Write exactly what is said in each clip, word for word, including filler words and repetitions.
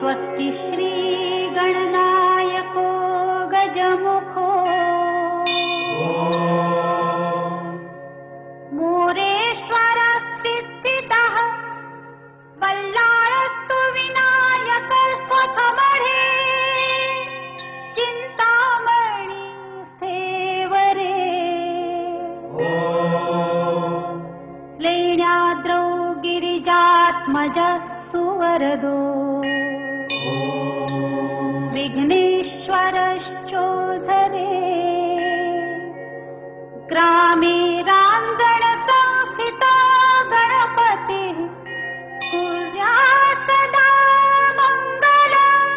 स्वस्ति श्री गणनायको गजमुखो मोरेश्वरस्ति स्थितः बल्लाळस्तु विनायक स्वखमढे चिंतामणि सेवरे लेण्याद्रौ गिरिजात्मज सुवरदो विघ्नेश्वरश्चोधरे ग्रामे रांजण संस्थितो गणपतिः कुर्यात् सदा मंगलम्।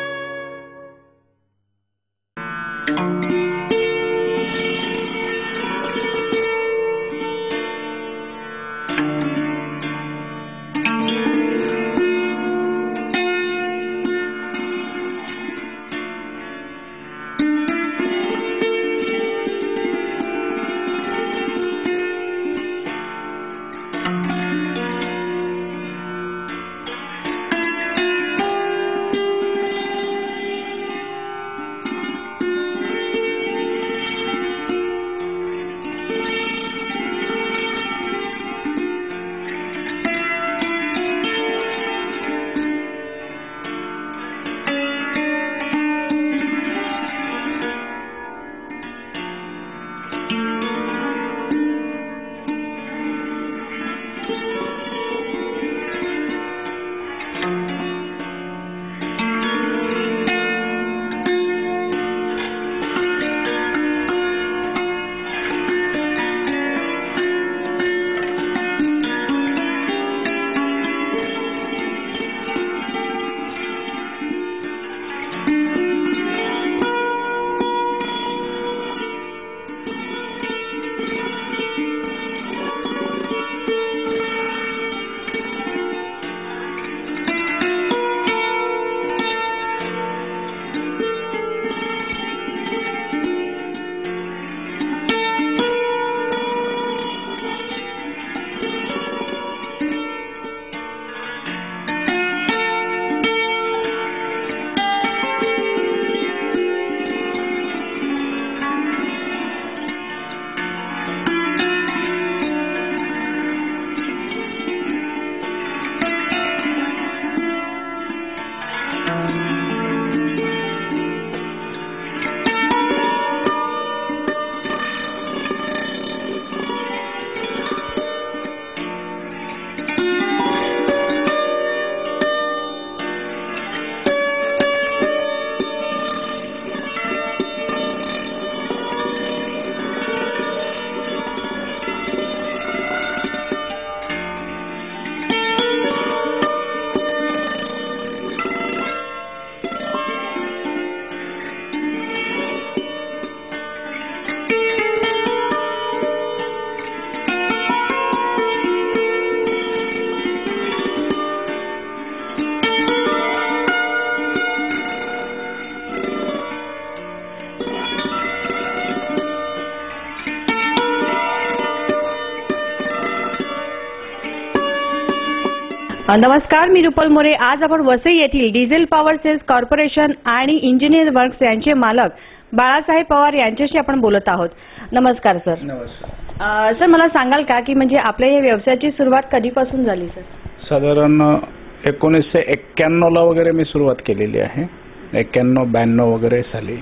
नमस्कार, मी रुपल मोरे। आज आपण वसई येथील डिझेल पॉवर सेल्स कॉर्पोरेशन आणि इंजिनियर वर्क्स यांचे मालक बाळासाहेब पवार यांच्याशी आपण बोलत आहोत। नमस्कार सर। नमस्कार सर, मला सांगाल का की म्हणजे आपल्या या व्यवसायाची सुरुवात कधीपासून झाली सर? साधारण एकोणीसशे एक्क्याण्णव ला वगैरे मी सुरुवात केलेली आहे। एक्क्याण्णव ब्याण्णव वगैरे झाली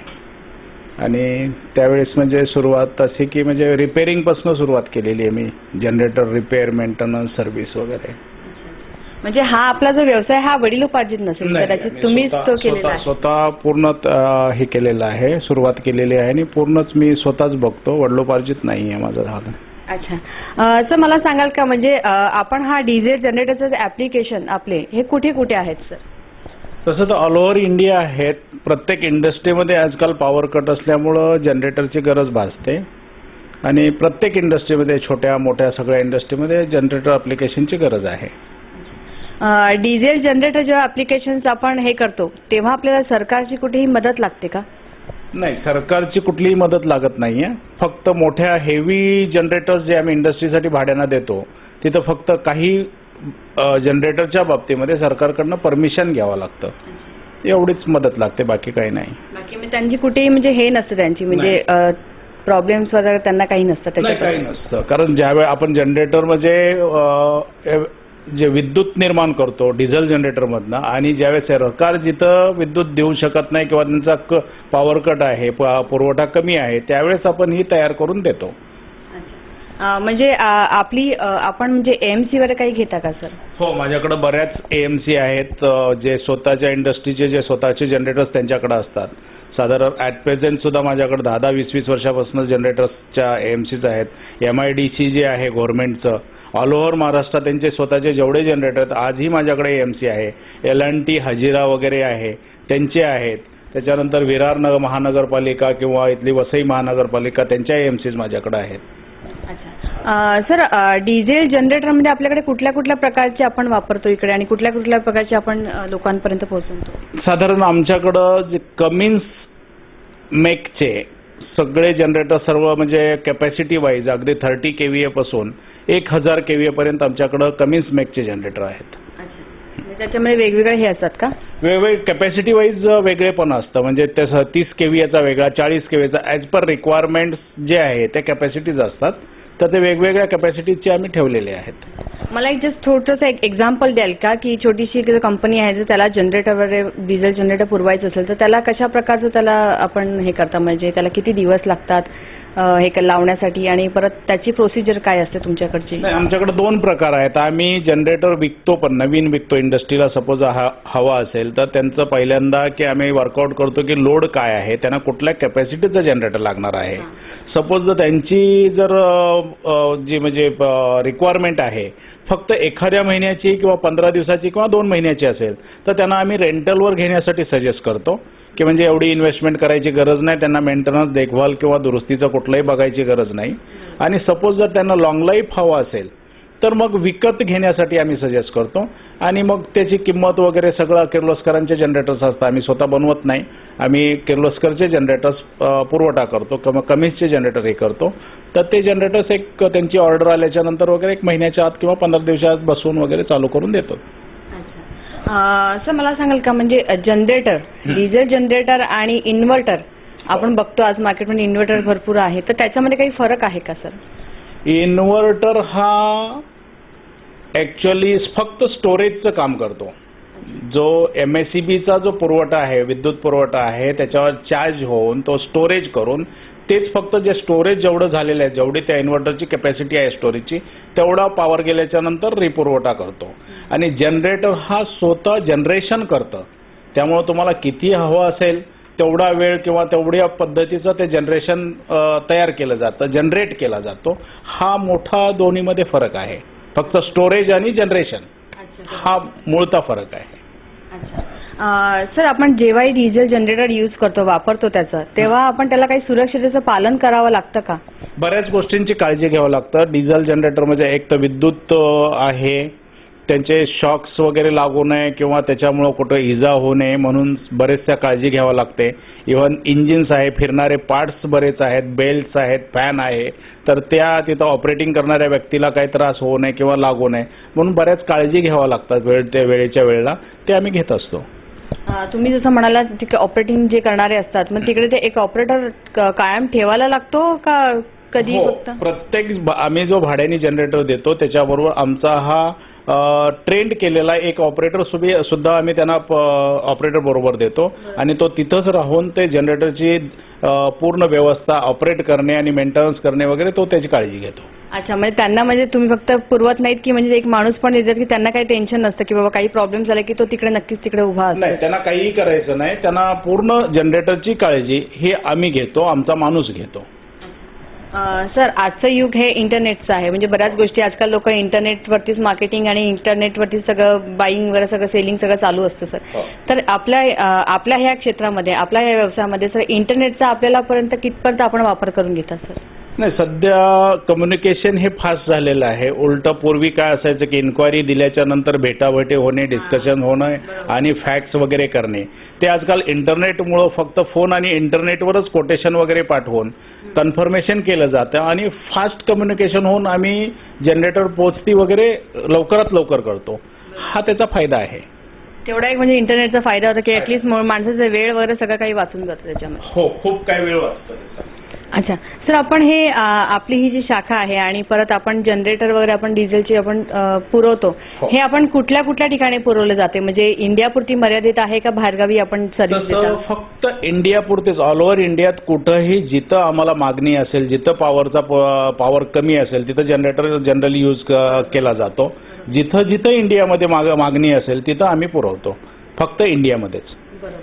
आणि त्यावेळेस म्हणजे सुरुवात अशी की म्हणजे रिपेअरिंग पासून सुरुवात केलेली आहे मी। जनरेटर रिपेअर, मेंटेनन्स, सर्व्हिस वगैरे। म्हणजे हा आपला जो व्यवसाय हा वडिलोपार्जित नसेल, कदाचित तुम्हीच तो केलेला आहे? स्वतः पूर्ण हे केलेला आहे, सुरुवात केलेली आहे आणि पूर्णच मी स्वतःच बघतो, वडिलोपार्जित नाही आहे माझं झालं। अच्छा सर, मला सांगाल का म्हणजे आपण हा डिझेल जनरेटरचं ऍप्लिकेशन आपले हे कुठे कुठे आहेत सर? तसं तर ऑल ओव्हर इंडिया आहेत। प्रत्येक इंडस्ट्रीमध्ये आजकाल पॉवर कट असल्यामुळं जनरेटरची गरज भासते आणि प्रत्येक इंडस्ट्रीमध्ये, छोट्या मोठ्या सगळ्या इंडस्ट्रीमध्ये जनरेटर ऍप्लिकेशनची गरज आहे। डिझेल जनरेटर जेव्हा ऍप्लिकेशन्स आपण हे करतो तेव्हा आपल्याला सरकारची कुठेही मदत लागते का? नाही, सरकारची कुठलीही मदत लागत नाहीये। फक्त मोठ्या हेवी जनरेटर्स जे आम्ही इंडस्ट्रीसाठी भाड्यानं देतो तिथं फक्त काही जनरेटरच्या बाबतीमध्ये सरकारकडनं परमिशन घ्यावं लागतं, एवढीच मदत लागते, बाकी काही नाही. बाकी म्हणजे त्यांची कुठेही म्हणजे हे नसतं त्यांची म्हणजे प्रॉब्लेम्स वगैरे त्यांना काही नसतं नाही, त्याच्यात? काही नसतं. कारण ज्यावेळी आपण जनरेटर म्हणजे जे विद्युत निर्माण करतो डिझेल जनरेटरमधनं, आणि ज्यावेळेस सरकार जिथं विद्युत देऊ शकत नाही किंवा त्यांचा क पॉवर कट आहे, पुरवठा कमी आहे, त्यावेळेस आपण ही तयार करून देतो. अ, म्हणजे अ, आपली अ, आपण म्हणजे एएमसी वगैरे काही घेता का सर? हो, माझ्याकडे बऱ्याच एएमसी आहेत, अ, जे स्वतःच्या इंडस्ट्रीचे जे स्वतःचे जनरेटर्स त्यांच्याकडे असतात. साधारण ॲट प्रेझेंट सुद्धा माझ्याकडे दहा दहा वीस वीस वर्षापासून जनरेटर्सच्या एएमसीज आहेत. एम आय डी सी जे आहे गव्हर्नमेंटचं, ऑल ओव्हर महाराष्ट्रात त्यांचे स्वतःचे जेवढे जनरेटर आहेत आजही माझ्याकडे एएमसी आहे. एल अँड टी हजिरा वगैरे आहे त्यांचे आहेत. त्याच्यानंतर विरार नगर महानगरपालिका किंवा इथली वसई महानगरपालिका त्यांच्या एएमसीज माझ्याकडे आहेत. अच्छा सर, डिझेल जनरेटर म्हणजे आपल्याकडे कुठल्या कुठल्या प्रकारचे आपण वापरतो इकडे आणि कुठल्या कुठल्या प्रकारचे आपण अ, लोकांपर्यंत पोहोचवतो? साधारण आमच्याकडं जे कमिन्स मेकचे सगळे जनरेटर सर्व म्हणजे कॅपॅसिटी वाईज अगदी थर्टी केव्हीए पासून एक हजार केव्हीए पर्यंत आमच्याकडं कमिन्स मेकचे जनरेटर आहेत. म्हणजे त्याच्यामध्ये वेगवेगळे हे असतात का? वेगवेगळे कॅपॅसिटी वाईज वेगळे पण असतं, म्हणजे त्या तीस केव्हीएचा वेगळा, चाळीस केव्हीएचा, ॲज पर रिक्वायरमेंट्स जे आहे त्या कॅपॅसिटीज असतात, तर ते वेगवेगळ्या कॅपॅसिटीजचे आम्ही ठेवलेले आहेत. मला एक जस्ट थोडंसं एक एक्झाम्पल द्याल का की छोटीशी कंपनी आहे जर त्याला जनरेटर वगैरे डिझेल जनरेटर पुरवायचं असेल तर त्याला कशा प्रकारचं त्याला आपण हे करता, म्हणजे त्याला किती दिवस लागतात हे लावण्यासाठी आणि परत त्याची प्रोसिजर काय असते तुमच्याकडची? नाही, आमच्याकडे दोन प्रकार आहेत. आम्ही जनरेटर विकतो, पण नवीन विकतो. इंडस्ट्रीला सपोज हा हवा असेल तर त्यांचं पहिल्यांदा की आम्ही वर्कआउट करतो की लोड काय आहे, त्यांना कुठल्या कॅपॅसिटीचं जनरेटर लागणार आहे. सपोज जर त्यांची जर जी म्हणजे रिक्वायरमेंट आहे फक्त एखाद्या महिन्याची किंवा पंधरा दिवसाची किंवा दोन महिन्याची असेल तर त्यांना आम्ही रेंटलवर घेण्यासाठी सजेस्ट करतो की म्हणजे एवढी इन्व्हेस्टमेंट करायची गरज नाही, त्यांना मेंटेनन्स देखभाल किंवा दुरुस्तीचं कुठलंही बघायची गरज नाही. आणि सपोज जर त्यांना लॉंग लाईफ हवा असेल तर मग विकत घेण्यासाठी आम्ही सजेस्ट करतो. आणि मग त्याची किंमत वगैरे सगळं किर्लोस्करांचे जनरेटर्स असतात, आम्ही स्वतः बनवत नाही. आम्ही किर्लोस्करचे जनरेटर्स पुरवठा करतो किंवा कमिन्सचे जनरेटर हे करतो. तर ते जनरेटर्स एक त्यांची ऑर्डर आल्याच्या नंतर वगैरे एक महिन्याच्या आत किंवा पंधरा दिवसात बसवून वगैरे चालू करून देतो. सर मला सांगाल का म्हणजे जनरेटर, डिझेल जनरेटर आणि इन्व्हर्टर आपण बघतो आज मार्केटमध्ये इन्व्हर्टर भरपूर आहे, तर त्याच्यामध्ये काही फरक आहे का सर? इन्व्हर्टर हा ॲक्च्युअली फक्त स्टोरेजचं काम करतो. जो एम एस सी बीचा जो पुरवठा आहे, विद्युत पुरवठा आहे, त्याच्यावर चार्ज होऊन तो स्टोरेज करून तेच फक्त जे स्टोरेज जेवढं झालेलं आहे, जेवढी त्या इन्व्हर्टरची कॅपॅसिटी आहे स्टोरेजची, तेवढा पॉवर गेल्याच्या नंतर रिपुरवठा करतो. आणि जनरेटर हा स्वतः जनरेशन करतं, त्यामुळे तुम्हाला किती हवं असेल तेवढा वेळ किंवा तेवढ्या पद्धतीचं ते जनरेशन तयार केलं जातं, जनरेट केला जातो. हा मोठा दोन्हीमध्ये फरक आहे. फक्त स्टोरेज आणि जनरेशन हा मूळचा फरक आहे. सर आपण जेव्हाही डिझेल जनरेटर यूज करतो, वापरतो त्याचं, तेव्हा आपण त्याला काही सुरक्षिततेचं पालन करावं लागतं का? बऱ्याच गोष्टींची काळजी घ्यावं लागतं. डिझेल जनरेटर म्हणजे एक तर विद्युत आहे, त्यांचे शॉक्स वगैरे लागू नये किंवा त्याच्यामुळं कुठं इजा होऊ नये म्हणून बरेचशा काळजी घ्यावं लागते. इव्हन इंजिन्स आहे, फिरणारे पार्ट्स बरेच आहेत, बेल्ट्स आहेत, फॅन आहे, तर त्या तिथं ऑपरेटिंग करणाऱ्या व्यक्तीला काही त्रास होऊ नये किंवा लागू नये म्हणून बऱ्याच काळजी घ्यावं लागतात वेळ त्या वेळेच्या वेळेला, ते आम्ही घेत असतो. तुम्ही जसं म्हणाला तिकडे ऑपरेटिंग जे करणारे असतात, मग तिकडे ते एक ऑपरेटर कायम ठेवायला लागतो का कधी? फक्त प्रत्येक आम्ही जो भाड्याने जनरेटर देतो त्याच्याबरोबर आमचा हा ट्रेंड केलेला एक ऑपरेटर सुद्धा आम्ही त्यांना ऑपरेटर बरोबर देतो आणि तो तिथंच राहून ते जनरेटरची पूर्ण व्यवस्था ऑपरेट करणे आणि मेंटेनन्स करणे वगैरे तो त्याची काळजी घेतो. अच्छा, म्हणजे त्यांना म्हणजे तुम्ही फक्त पुरवत नाहीत की म्हणजे एक माणूस पण देतात की त्यांना काही टेन्शन नसतं की बाबा काही प्रॉब्लेम झाला की तो तिकडे नक्कीच तिकडे उभा असतो? नाही, त्यांना काहीही करायचं नाही. त्यांना पूर्ण जनरेटरची काळजी ही आम्ही घेतो, आमचा माणूस घेतो. सर आजचं युग हे इंटरनेटचं आहे, म्हणजे बऱ्याच गोष्टी आजकाल लोक इंटरनेटवरतीच मार्केटिंग आणि इंटरनेटवरतीच सगळं बाईंग वगैरे सगळं सेलिंग सगळं चालू असतं सर. तर आपल्या आपल्या ह्या क्षेत्रामध्ये, आपल्या ह्या व्यवसायामध्ये सर इंटरनेटचा आपल्याला पर्यंत कितपर्यंत आपण वापर करून घेता सर? नाही, सध्या कम्युनिकेशन हे फास्ट झालेलं आहे. उलटं पूर्वी काय असायचं की इन्क्वायरी दिल्याच्या नंतर भेटाभेटी होणे, डिस्कशन होणं आणि फॅक्ट्स वगैरे करणे, ते आजकाल इंटरनेटमुळं फक्त फोन आणि इंटरनेटवरच कोटेशन वगैरे पाठवून कन्फर्मेशन केलं जातं आणि फास्ट कम्युनिकेशन होऊन आम्ही जनरेटर पोचती वगैरे लवकरात लवकर करतो. हा त्याचा फायदा आहे. तेवढा एक म्हणजे इंटरनेटचा फायदा होता की ऍटलीस्ट माणसाचा वेळ वगैरे सगळं काही वाचून जातं त्याच्यामध्ये. हो, खूप काही वेळ वाचतो त्याचा. अच्छा सर, आपण हे आ, आपली ही जी शाखा आहे आणि परत आपण जनरेटर वगैरे आपण डिझेलची आपण अ, पुरवतो, हो. हे आपण कुठल्या कुठल्या ठिकाणी पुरवले जाते? म्हणजे इंडियापुरती मर्यादित आहे का बाहेरगावी आपण सर्व्हिस तसं देता? फक्त इंडिया पुरतेच, ऑल ओव्हर इंडियात कुठंही जिथं आम्हाला मागणी असेल, जिथं पॉवरचा पॉवर कमी असेल तिथं जनरेटर जनरली यूज केला जातो. जिथं जिथं इंडियामध्ये माग मागणी असेल तिथं आम्ही पुरवतो, फक्त इंडियामध्येच.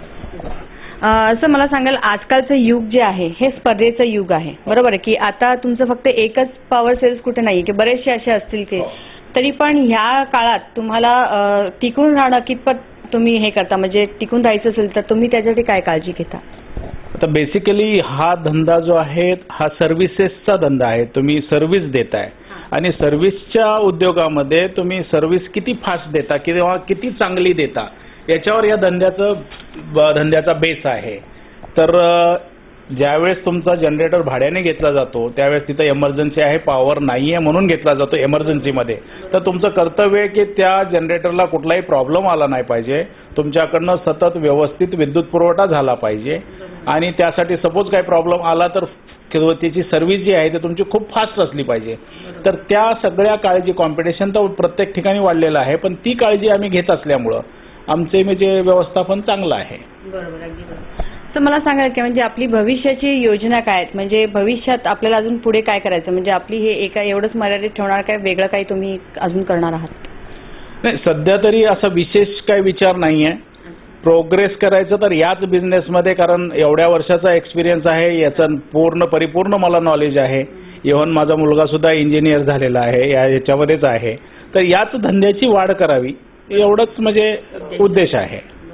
सर मला सांगाल, आजकालचं युग जे आहे हे स्पर्धेचं युग आहे, बरोबर आहे की आता तुमचं फक्त एकच पॉवर सेल्स कुठे नाही की बरेचसे असे असतील की, तरी पण ह्या काळात तुम्हाला अ, टिकून राहणं कितपत तुम्ही हे करता, म्हणजे टिकून राहायचं असेल तर तुम्ही त्याच्यासाठी काय काळजी घेता? आता बेसिकली हा धंदा जो आहे हा सर्व्हिसेसचा धंदा आहे. तुम्ही सर्व्हिस देताय आणि सर्व्हिसच्या उद्योगामध्ये तुम्ही सर्व्हिस किती फास्ट देता किंवा किती चांगली देता याच्यावर या धंद्याचं धंद्याचा बेस आहे. तर ज्यावेळेस तुमचा जनरेटर भाड्याने घेतला जातो त्यावेळेस तिथं एमर्जन्सी आहे, पॉवर नाही आहे म्हणून घेतला जातो एमर्जन्सीमध्ये, तर तुमचं कर्तव्य आहे की त्या जनरेटरला कुठलाही प्रॉब्लेम आला नाही पाहिजे, तुमच्याकडनं सतत व्यवस्थित विद्युत पुरवठा झाला पाहिजे आणि त्यासाठी सपोज काही प्रॉब्लेम आला तर त्याची सर्व्हिस जी आहे ती तुमची खूप फास्ट असली पाहिजे. तर त्या सगळ्या काळजी, कॉम्पिटिशन तर प्रत्येक ठिकाणी वाढलेलं आहे, पण ती काळजी आम्ही घेत असल्यामुळं आमचे म्हणजे व्यवस्थापन चांगलं आहे. बरोबर, अगदी बरोबर. तर मला सांगा की म्हणजे आपली भविष्याची योजना काय आहेत, म्हणजे भविष्यात आपल्याला अजून पुढे काय करायचं, म्हणजे आपली हे एका एवढंच मर्यादित ठेवणार काय वेगळं काही तुम्ही अजून करणार आहात? नाही, सध्या तरी असा विशेष काही विचार नाही आहे. प्रोग्रेस करायचं तर याच बिझनेसमध्ये, कारण एवढ्या वर्षाचा एक्सपिरियन्स आहे, याचं पूर्ण परिपूर्ण मला नॉलेज आहे. इव्हन माझा मुलगा सुद्धा इंजिनियर झालेला आहे, या याच्यामध्येच आहे. तर याच धंद्याची वाढ करावी एवढंच म्हणजे उद्देश आहे.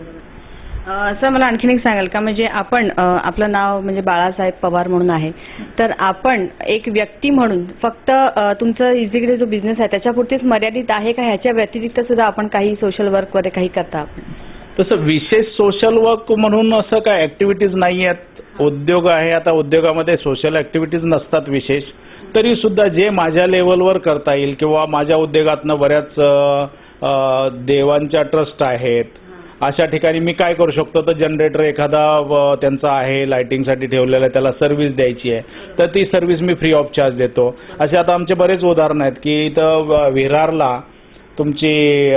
सर मला आणखीन एक सांगाल का, म्हणजे आपण आपलं नाव म्हणजे बाळासाहेब पवार म्हणून आहे, तर आपण एक व्यक्ती म्हणून फक्त तुमचं इझिकडे जो बिझनेस आहे त्याच्यापुरतीच मर्यादित आहे का, ह्याच्या व्यतिरिक्त सुद्धा आपण काही सोशल वर्क वगैरे काही करता आपण? तसं विशेष सोशल वर्क म्हणून असं काय ऍक्टिव्हिटीज नाही आहेत. उद्योग आहे, आता उद्योगामध्ये सोशल ऍक्टिव्हिटीज नसतात विशेष, तरी सुद्धा जे माझ्या लेवलवर करता येईल किंवा माझ्या उद्योगातनं बऱ्याच देवांच्या ट्रस्ट आहेत, अशा ठिकाणी मी काय करू शकतो, तर जनरेटर एखादा त्यांचा आहे लाइटिंगसाठी ठेवलेला, त्याला सर्व्हिस द्यायची आहे तर ती सर्व्हिस मी फ्री ऑफ चार्ज देतो. असे आता आमचे बरेच उदाहरण आहेत की इथं विरारला तुमची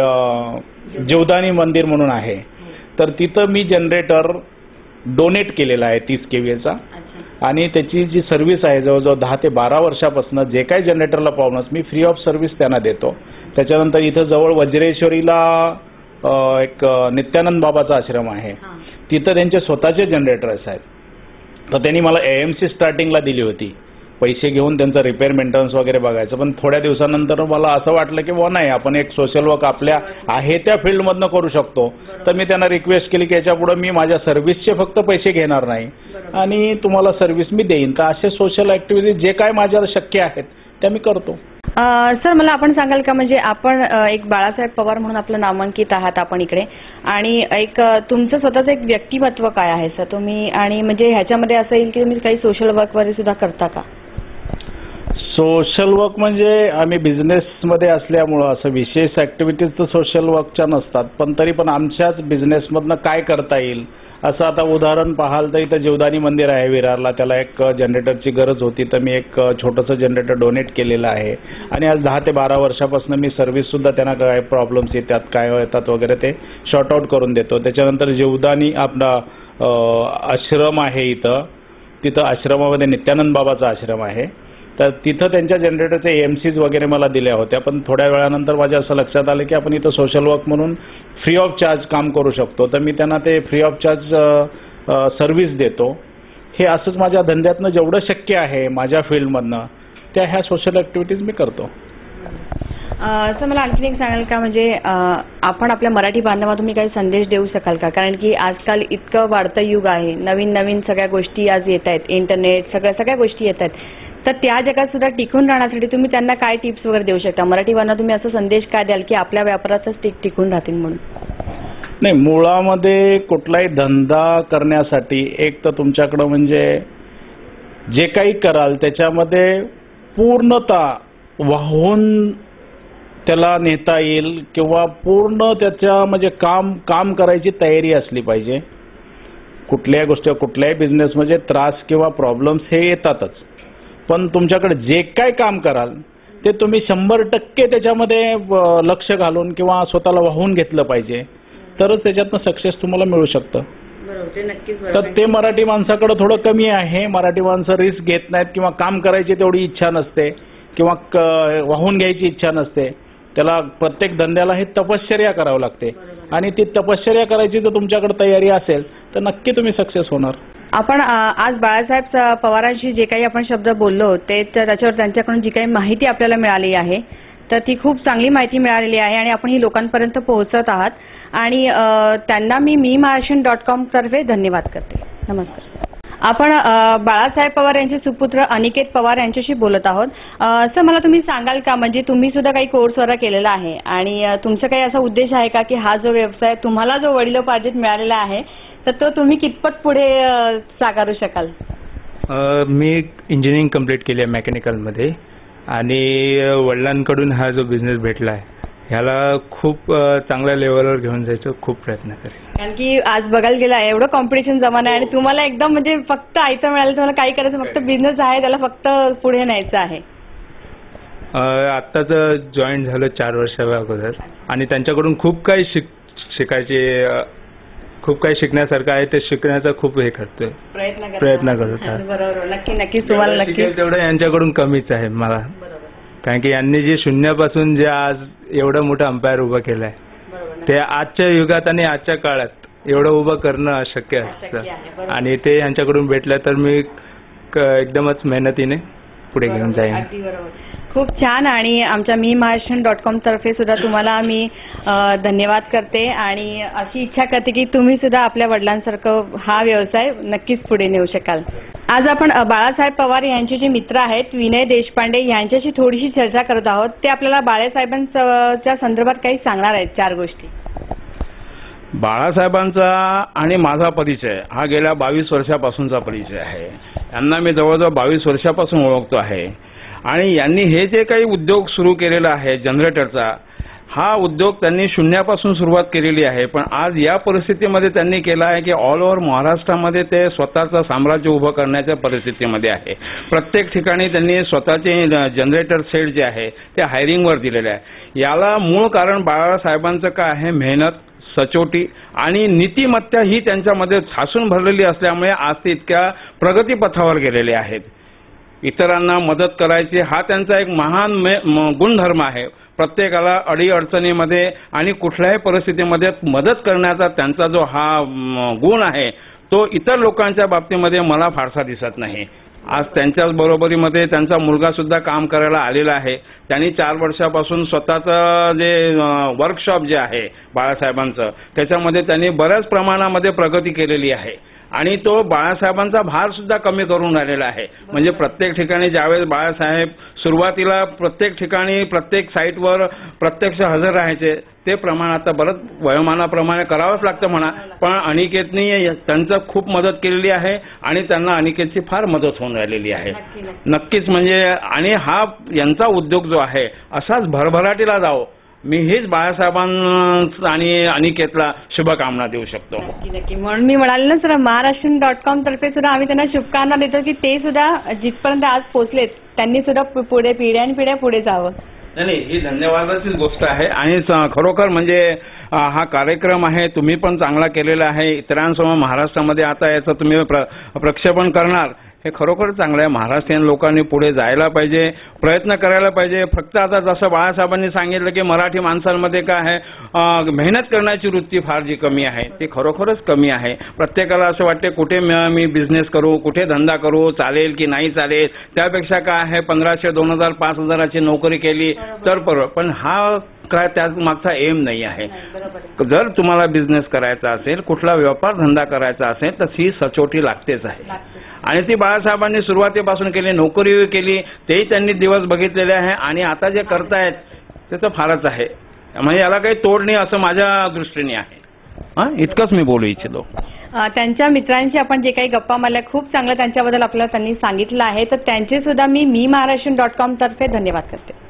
जीवदानी मंदिर म्हणून आहे, तर तिथं मी जनरेटर डोनेट केलेला आहे तीस केव्हीएचा आणि त्याची जी सर्व्हिस आहे जवळजवळ दहा ते बारा वर्षापासून जे काही जनरेटरला प्रॉब्लेम्स मी फ्री ऑफ सर्व्हिस त्यांना देतो. त्याच्यानंतर इथं जवळ वज्रेश्वरीला एक नित्यानंद बाबाचा आश्रम आहे, तिथं त्यांचे स्वतःचे जनरेटर्स आहेत. तर त्यांनी मला एएमसी स्टार्टिंगला दिली होती, पैसे घेऊन त्यांचं रिपेअर मेंटेनन्स वगैरे बघायचं. पण थोड्या दिवसानंतर मला असं वाटलं की वा नाही, आपण एक सोशल वर्क आपल्या आहे त्या फील्डमधनं करू शकतो. तर मी त्यांना रिक्वेस्ट केली की याच्यापुढे मी माझ्या सर्व्हिसचे फक्त पैसे घेणार नाही आणि तुम्हाला सर्व्हिस मी देईन. तर असे सोशल ॲक्टिव्हिटीज जे काय माझ्याला शक्य आहेत त्या मी करतो. सर मला आपण सांगाल का, म्हणजे आपण एक बाळासाहेब पवार म्हणून आपलं नामांकित आहात आपण इकडे, आणि एक तुमचं स्वतःचं एक व्यक्तिमत्व काय आहे सर तुम्ही, आणि म्हणजे ह्याच्यामध्ये असं येईल की तुम्ही काही सोशल वर्क वगैरे सुद्धा करता का? सोशल वर्क म्हणजे आम्ही बिझनेसमध्ये असल्यामुळं असं विशेष ॲक्टिव्हिटीज तर सोशल वर्कच्या नसतात, पण तरी पण आमच्याच बिझनेसमधनं काय करता येईल असं आता उदाहरण पाहाल तर इथं जीवदानी मंदिर आहे विरारला, त्याला एक जनरेटरची गरज होती तर मी एक छोटंसं जनरेटर डोनेट केलेलं आहे आणि आज दहा ते बारा वर्षापासून मी सर्व्हिससुद्धा त्यांना काय प्रॉब्लेम्स येतात काय येतात वगैरे ते शॉर्ट आउट करून देतो. त्याच्यानंतर जीवदानी आपला आश्रम आहे इथं, तिथं आश्रमामध्ये नित्यानंद बाबाचा आश्रम आहे, तर तिथं त्यांच्या जनरेटरचे एम सीज वगैरे मला दिल्या होत्या. पण थोड्या वेळानंतर माझ्या असं लक्षात आलं की आपण इथं सोशल वर्क म्हणून फ्री ऑफ चार्ज काम करू शकतो, तर मी त्यांना ते फ्री ऑफ चार्ज सर्व्हिस देतो. हे असंच माझ्या धंद्यातनं जेवढं शक्य आहे माझ्या फील्डमधनं त्या ह्या सोशल ॲक्टिव्हिटीज मी करतो. सर मला आणखीन एक सांगाल का, म्हणजे आपण आपल्या मराठी बांधवातून तुम्ही काही संदेश देऊ शकाल का? कारण की आजकाल इतकं वाढतं युग आहे, नवीन नवीन सगळ्या गोष्टी आज येत आहेत, इंटरनेट सगळ्या सगळ्या गोष्टी येत आहेत, तर त्या जगात सुद्धा टिकून राहण्यासाठी तुम्ही त्यांना काय टिप्स वगैरे देऊ शकता? मराठीवांना तुम्ही असा संदेश काय द्याल की आपल्या व्यापारातच टिक टिकून राहतील म्हणून? नाही, मुळामध्ये कुठलाही धंदा करण्यासाठी एक तर तुमच्याकडं म्हणजे जे काही कराल त्याच्यामध्ये पूर्णतः वाहून त्याला नेता येईल किंवा पूर्ण त्याच्या म्हणजे काम काम करायची तयारी असली पाहिजे. कुठल्याही गोष्टी कुठल्याही बिझनेसमध्ये त्रास किंवा प्रॉब्लेम्स हे येतातच, पण तुमच्याकडे जे काय काम कराल ते तुम्ही शंभर टक्के त्याच्यामध्ये लक्ष घालून किंवा स्वतःला वाहून घेतलं पाहिजे, तरच त्याच्यातनं सक्सेस तुम्हाला मिळू शकतं. तर ते मराठी माणसाकडे थोडं कमी आहे. मराठी माणसं रिस्क घेत नाहीत किंवा काम करायची तेवढी इच्छा नसते किंवा वाहून घ्यायची इच्छा नसते. त्याला प्रत्येक धंद्याला हे तपश्चर्या करावं लागते आणि ती तपश्चर्या करायची जर तुमच्याकडे तयारी असेल तर नक्की तुम्ही सक्सेस होणार. आपण आज बाळासाहेब पवारांशी जे काही आपण शब्द बोललो ते त्याच्यावर त्यांच्याकडून जी काही माहिती आपल्याला मिळाली आहे तर ती खूप चांगली माहिती मिळालेली आहे आणि आपण ही लोकांपर्यंत पोहोचत आहात आणि त्यांना मी मी महाराष्ट्र डॉट कॉम तर्फे धन्यवाद करते. नमस्कार. आपण बाळासाहेब पवार यांचे सुपुत्र अनिकेत पवार यांच्याशी बोलत आहोत. सर, मला तुम्ही सांगाल का, म्हणजे तुम्ही सुद्धा काही कोर्स वगैरे केलेला आहे आणि तुमचा काही असा उद्देश आहे का की हा जो व्यवसाय तुम्हाला जो वडिलोपार्जित मिळालेला आहे तर तो तुम्ही कितपत पुढे साकारू शकाल? मी इंजिनिअरिंग कंप्लीट केली आहे मेकॅनिकलमध्ये आणि वडिलांकडून हा जो बिझनेस भेटला आहे ह्याला खूप चांगल्या लेवलवर घेऊन जायचं खूप प्रयत्न करेन. कारण की आज बघायला गेलं एवढं कॉम्पिटिशन जमाना आहे आणि तुम्हाला एकदम म्हणजे फक्त आयतं मिळालं, तुम्हाला काही करायचं, फक्त बिझनेस आहे त्याला फक्त पुढे न्यायचं आहे. आत्ताच जॉईन झालं चार वर्षा अगोदर आणि त्यांच्याकडून खूप काही शिक शिकायचे खूप काही शिकण्यासारखं आहे. ते शिकण्याचा खूप हे करतोय प्रयत्न प्रयत्न करत. बरोबर, नक्की नक्कीच तुम्हाला नक्की तेवढं यांच्याकडून कमीच आहे मला, कारण की यांनी जे शून्यापासून जे आज एवढं मोठं अंपायर उभं केलंय ते आजच्या युगात आणि आजच्या काळात एवढं उभं करणं अशक्य असतं आणि ते यांच्याकडून भेटलं तर मी एकदमच मेहनतीने पुढे घेऊन जाईन. खूप छान. आणि आमच्या मी महाराष्ट्र डॉट कॉम तर्फे सुद्धा तुम्हाला मी धन्यवाद करते आणि अशी इच्छा करते की तुम्ही सुद्धा आपल्या वडिलांसारखं हा व्यवसाय नक्कीच पुढे नेऊ शकाल. आज आपण बाळासाहेब पवार यांचे जे मित्र आहेत विनय देशपांडे यांच्याशी थोडीशी चर्चा करत आहोत. ते आपल्याला बाळासाहेबांच्या संदर्भात काही सांगणार आहेत चार गोष्टी. बाळासाहेबांचा आणि माझा परिचय हा गेल्या बावीस वर्षापासूनचा परिचय आहे. यांना मी जवळजवळ बावीस वर्षापासून ओळखतो आहे आणि यांनी हे जे काही उद्योग सुरू केलेला आहे जनरेटरचा, हा उद्योग त्यांनी शून्यापासून सुरुवात केलेली आहे, पण आज या परिस्थितीमध्ये त्यांनी केला आहे की ऑल ओव्हर महाराष्ट्रामध्ये ते स्वतःचं साम्राज्य उभं करण्याच्या परिस्थितीमध्ये आहे. प्रत्येक ठिकाणी त्यांनी स्वतःचे जनरेटर सेट जे आहे ते हायरिंगवर दिलेले आहे. याला मूळ कारण बाळासाहेबांचं काय आहे, मेहनत, सचोटी आणि नीतिमत्ता ही त्यांच्यामध्ये ठासून भरलेली असल्यामुळे आज ते इतक्या प्रगतीपथावर गेलेले आहेत. इतरांना मदत करायची हा त्यांचा एक महान गुणधर्म आहे. प्रत्येकाला अडीअडचणीमध्ये आणि कुठल्याही परिस्थितीमध्ये मदत करण्याचा त्यांचा जो हा गुण आहे तो इतर लोकांच्या बाबतीमध्ये मला फारसा दिसत नाही. आज त्यांच्याच बरोबरीमध्ये त्यांचा मुलगा सुद्धा काम करायला आलेला आहे. त्यांनी चार वर्षापासून स्वतःचं जे वर्कशॉप जे आहे बाळासाहेबांचं त्याच्यामध्ये त्यांनी बऱ्याच प्रमाणामध्ये प्रगती केलेली आहे आणि तो बाळासाहेबांचा भार सुद्धा कमी करून राहिलेला आहे. म्हणजे प्रत्येक ठिकाणी ज्यावेळेस बाळासाहेब सुरुवातीला प्रत्येक ठिकाणी प्रत्येक साईटवर प्रत्यक्ष हजर राहायचे ते प्रमाण आता बरंच वयोमानाप्रमाणे करावंच लागतं म्हणा, पण अनिकेतनी त्यांचं खूप मदत केलेली आहे आणि त्यांना अनिकेतची फार मदत होऊन राहिलेली आहे. नक्कीच म्हणजे आणि हा यांचा उद्योग जो आहे असाच भरभराटीला जावो मी हेच बाळासाहेबांना आणि अनिकेतला शुभकामना देऊ शकतो. नक्की नक्की म्हणून मी म्हणाले ना सर, महाराष्ट्र डॉट कॉम तर्फे सुद्धा आम्ही त्यांना शुभकामना देतो की ते सुद्धा जिथपर्यंत आज पोहोचलेत त्यांनी सुद्धा पुढे पिढ्या आणि पिढ्या पुढे जावं. नाही, ही धन्यवादाचीच गोष्ट आहे आणि खरोखर म्हणजे हा कार्यक्रम आहे तुम्ही पण चांगला केलेला आहे. इतरांसमोर महाराष्ट्रामध्ये आता याचं तुम्ही प्र प्रक्षेपण करणार हे खरोखर चांगलं आहे. महाराष्ट्रीयन लोकांनी पुढे जायला पाहिजे, प्रयत्न करायला पाहिजे. फक्त आता जसं बाळासाहेबांनी सांगितलं की मराठी माणसांमध्ये काय आहे, मेहनत करण्याची वृत्ती फार जी कमी आहे ती खरोखरच कमी आहे. प्रत्येकाला असं वाटते कुठे मी बिझनेस करू, कुठे धंदा करू, चालेल की नाही चालेल, त्यापेक्षा काय आहे पंधराशे दोन हजार पाच हजाराची नोकरी केली तर परवड. पण हा काय त्याच मागचा एम नाही आहे. जर तुम्हाला बिझनेस करायचा असेल, कुठला व्यापार धंदा करायचा असेल तर ही सचोटी लागतेच आहे आणि ती बाळासाहेबांनी सुरुवातीपासून केली, नोकरी केली, तेही त्यांनी दिवस बघितलेले आहे आणि आता जे करतायत त्याचं फारच आहे. म्हणजे याला काही तोड नाही असं माझ्या दृष्टीने आहे. हां, इतकंच मी बोलू इच्छितो. अ, त्यांच्या मित्रांशी आपण जे काही गप्पा मारल्या खूप चांगलं त्यांच्याबद्दल आपल्याला त्यांनी सांगितलं आहे, तर त्यांचे सुद्धा मी मी महाराष्ट्र डॉट कॉम तर्फे धन्यवाद करते.